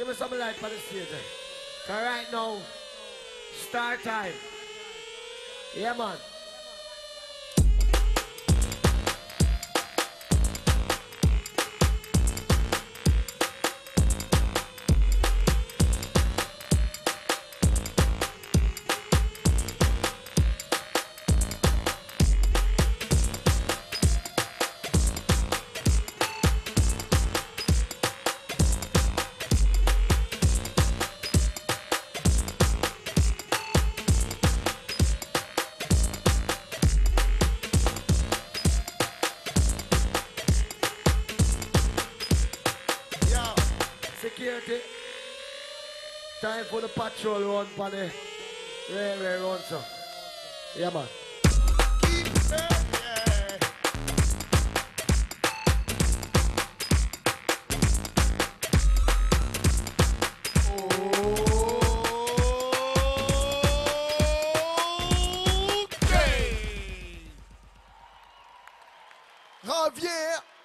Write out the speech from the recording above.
me some light for the stage. Cause right now, start time. Yeah, man. Security. Time for the patrol run for the railway run, so. Yeah, man. Reviens